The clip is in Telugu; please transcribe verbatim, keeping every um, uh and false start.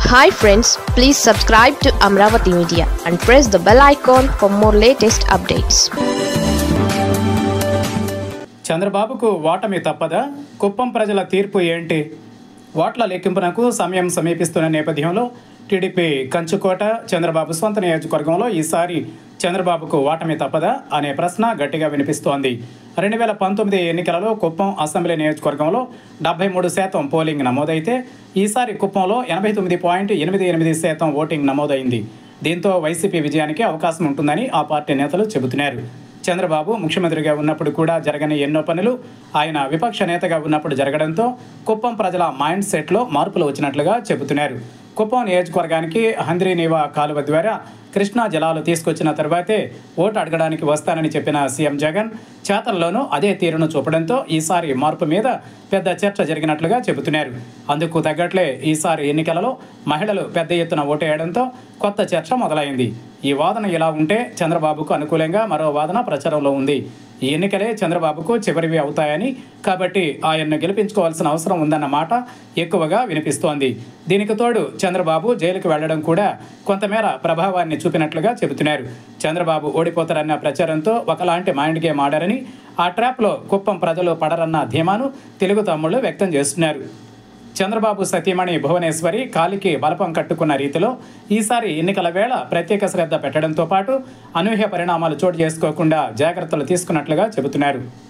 Hi friends, please subscribe to Amravati Media and press the bell icon for more latest updates. చంద్రబాబుకు ఓటమి తప్పదా? కుప్పం ప్రజల తీర్పు ఏంటి? ఓట్ల లెక్కింపునకు సమయం సమీపిస్తున్న నేపథ్యంలో టీడీపీ కంచుకోట చంద్రబాబు సొంత నియోజకవర్గంలో ఈసారి చంద్రబాబుకు ఓటమి తప్పదా అనే ప్రశ్న గట్టిగా వినిపిస్తోంది. రెండు వేల పంతొమ్మిది ఎన్నికలలో కుప్పం అసెంబ్లీ నియోజకవర్గంలో డెబ్బై మూడు శాతం పోలింగ్ నమోదైతే ఈసారి కుప్పంలో ఎనభై తొమ్మిది పాయింట్ ఎనిమిది ఎనిమిది శాతం ఓటింగ్ నమోదైంది. దీంతో వైసీపీ విజయానికి అవకాశం ఉంటుందని ఆ పార్టీ నేతలు చెబుతున్నారు. చంద్రబాబు ముఖ్యమంత్రిగా ఉన్నప్పుడు కూడా జరగని ఎన్నో పనులు ఆయన విపక్ష నేతగా ఉన్నప్పుడు జరగడంతో కుప్పం ప్రజల మైండ్ సెట్లో మార్పులు వచ్చినట్లుగా చెబుతున్నారు. కుప్పం నియోజకవర్గానికి హంద్రీనీవా కాలువ ద్వారా కృష్ణా జలాలు తీసుకొచ్చిన తర్వాతే ఓటు అడగడానికి వస్తానని చెప్పిన సీఎం జగన్ చేతల్లోనూ అదే తీరును చూపడంతో ఈసారి మార్పు మీద పెద్ద చర్చ జరిగినట్లుగా చెబుతున్నారు. అందుకు తగ్గట్లే ఈసారి ఎన్నికలలో మహిళలు పెద్ద ఎత్తున ఓటేయడంతో కొత్త చర్చ మొదలైంది. ఈ వాదన ఇలా ఉంటే చంద్రబాబుకు అనుకూలంగా మరో వాదన ప్రచారంలో ఉంది. ఈ ఎన్నికలే చంద్రబాబుకు చివరివి అవుతాయని, కాబట్టి ఆయన్ను గెలిపించుకోవాల్సిన అవసరం ఉందన్న మాట ఎక్కువగా వినిపిస్తోంది. దీనికి తోడు చంద్రబాబు జైలుకు వెళ్లడం కూడా కొంతమేర ప్రభావాన్ని చూపినట్లుగా చెబుతున్నారు. చంద్రబాబు ఓడిపోతారన్న ప్రచారంతో ఒకలాంటి మైండ్ గేమ్ ఆడారని, ఆ ట్రాప్లో కుప్పం ప్రజలు పడరన్న ధీమాను తెలుగు తమ్ముళ్లు వ్యక్తం చేస్తున్నారు. చంద్రబాబు సతీమణి భువనేశ్వరి కాలికి బలపం కట్టుకున్న రీతిలో ఈసారి ఎన్నికల వేళ ప్రత్యేక శ్రద్ధ పెట్టడంతో పాటు అనూహ్య పరిణామాలు చోటు చేసుకోకుండా జాగ్రత్తలు తీసుకున్నట్లుగా చెబుతున్నారు.